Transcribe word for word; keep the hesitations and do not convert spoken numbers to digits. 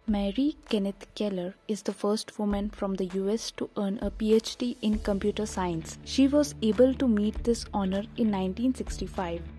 Mary Kenneth is the first woman from the U S to earn a P H D in computer science. She was able to meet this honor in nineteen sixty-five.